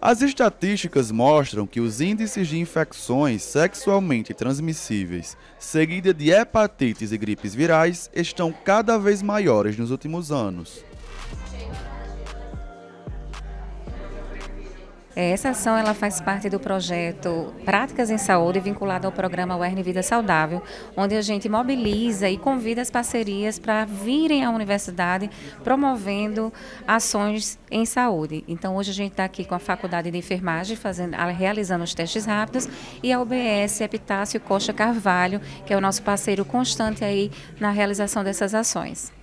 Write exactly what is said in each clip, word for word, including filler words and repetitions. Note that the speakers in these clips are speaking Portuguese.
As estatísticas mostram que os índices de infecções sexualmente transmissíveis, seguida de hepatites e gripes virais, estão cada vez maiores nos últimos anos. Essa ação ela faz parte do projeto Práticas em Saúde, vinculado ao programa U E R N Vida Saudável, onde a gente mobiliza e convida as parcerias para virem à universidade promovendo ações em saúde. Então, hoje a gente está aqui com a Faculdade de Enfermagem, fazendo, realizando os testes rápidos, e a U B S Epitácio Costa Carvalho, que é o nosso parceiro constante aí na realização dessas ações.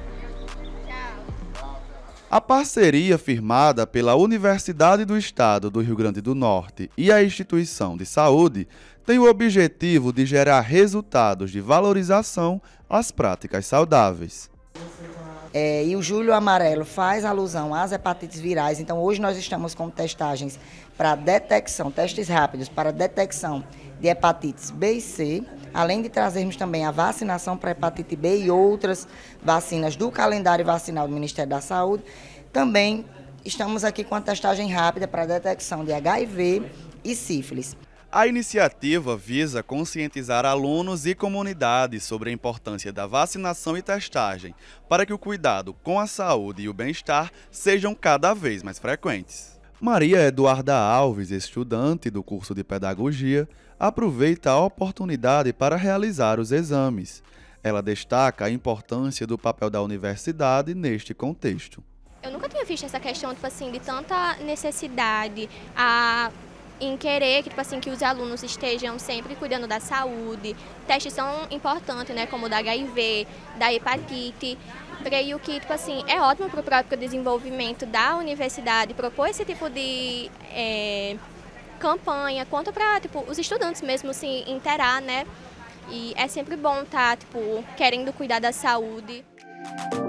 A parceria firmada pela Universidade do Estado do Rio Grande do Norte e a Instituição de Saúde tem o objetivo de gerar resultados de valorização às práticas saudáveis. É, e o Julho Amarelo faz alusão às hepatites virais, então hoje nós estamos com testagens para detecção, testes rápidos para detecção de hepatites B e C, além de trazermos também a vacinação para hepatite B e outras vacinas do calendário vacinal do Ministério da Saúde. Também estamos aqui com a testagem rápida para detecção de H I V e sífilis. A iniciativa visa conscientizar alunos e comunidades sobre a importância da vacinação e testagem, para que o cuidado com a saúde e o bem-estar sejam cada vez mais frequentes. Maria Eduarda Alves, estudante do curso de Pedagogia, aproveita a oportunidade para realizar os exames. Ela destaca a importância do papel da universidade neste contexto. Eu nunca tinha visto essa questão, tipo assim, de tanta necessidade a, em querer que, tipo assim, que os alunos estejam sempre cuidando da saúde. Testes são importantes, né, como o da H I V, da hepatite. Creio que, tipo assim, é ótimo para o próprio desenvolvimento da universidade propor esse tipo de é, campanha, quanto para, tipo, os estudantes mesmo se inteirar, né? E é sempre bom estar, tipo, querendo cuidar da saúde.